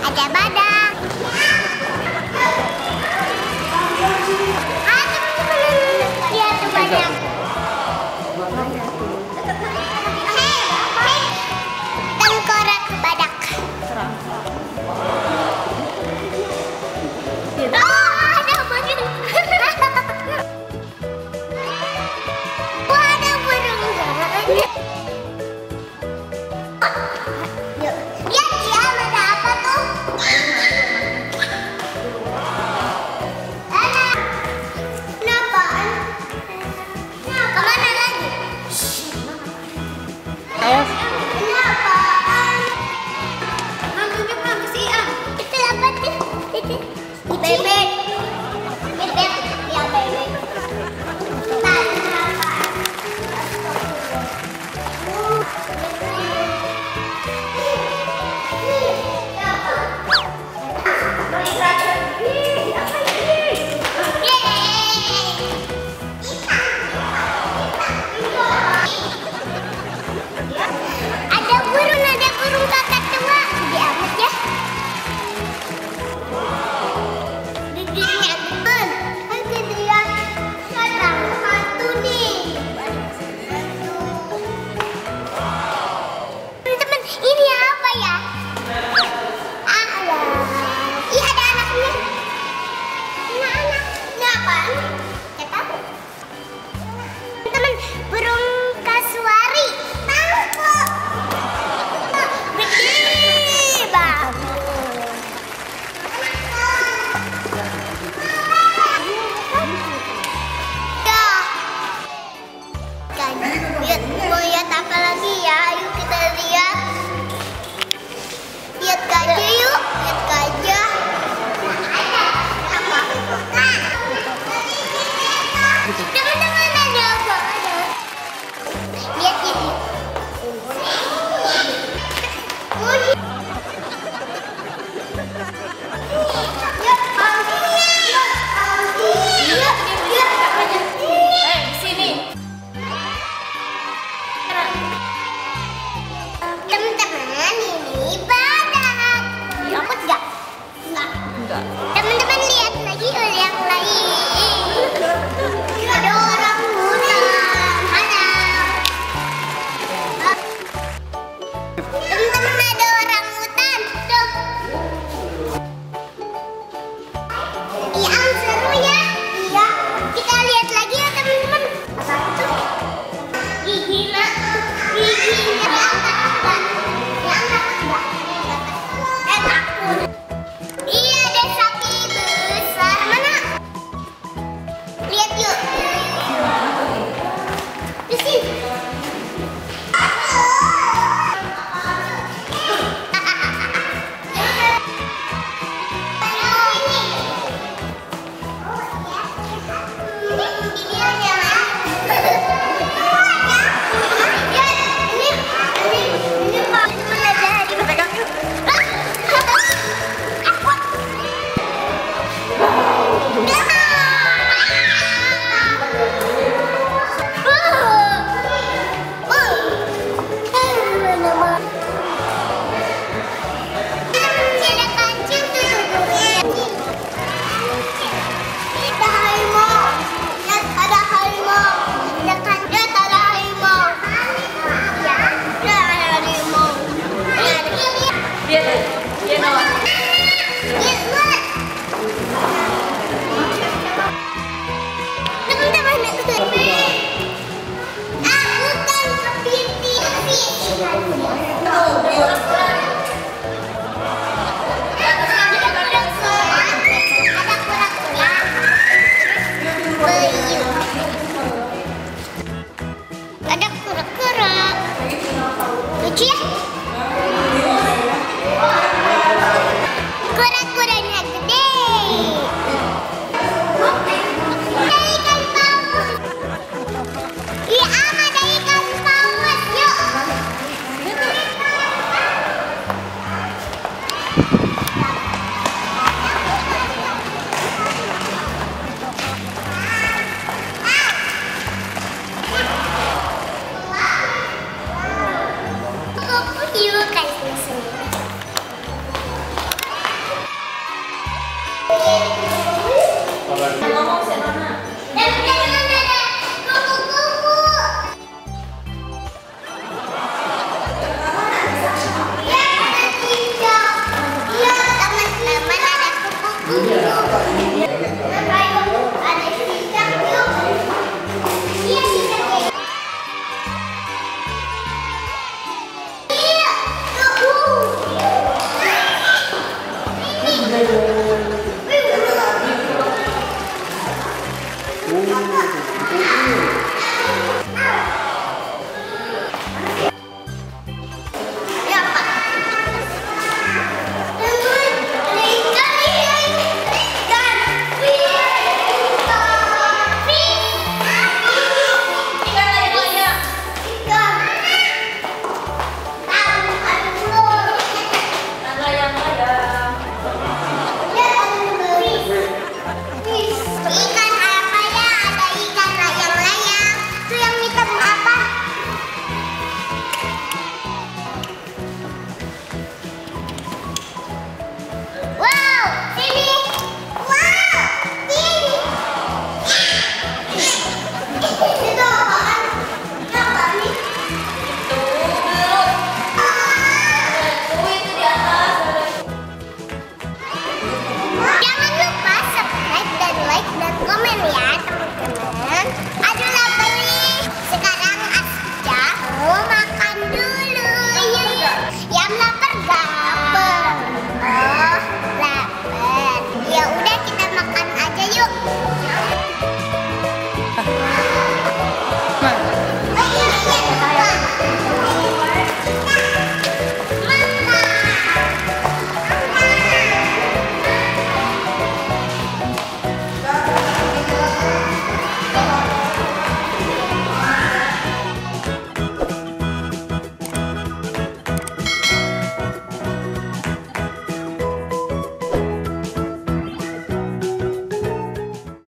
Ada badak. Ah, teman-teman, lihat tuh banyak. Tengkorak badak. Oh, ada burung. Wah, ada burung. Lihat ya, ada apa tuh? Kenapaan? Kemana lagi? Kenapaan? Manggilnya kenapa sih, Am? Itu apa tuh? Itu bebek. Bebek, ya bebek. Tadi kenapaan? Ada burung kakak tua. Gede amat ya. Giginya tebal. Kan dia sekarang satu nih. Teman-teman, ini apa ya? Iya, ada anaknya. Anak-anak. Ini apaan? Nggak tahu. Teman-teman, burung kasuari. Tahu. Gede banget. Ya. Kan, mau lihat apa lagi ya? Ayo kita lihat. Lihat gajah yuk. Lihat gajah. Apa? Teman-teman, ada apa? Lihat ini. Teman-teman, ini badak. Diangkut nggak? Enggak. Teman-teman, lihat lagi yang lain. Ada orang hutan. Mana? Teman-teman, ada orang hutan. Tuh. Iya, seru ya. Iya. Kita lihat lagi ya, teman-teman. Apa itu? Giginya. Takut. Iya, ada sapi besar. Mana? Lihat yuk. Di sini. Ada kura-kura. Lucu ya? Kura-kuranya gede. Ada ikan paus. Iya, ada ikan paus. Yuk. Yuk, kasih sini. Tuh.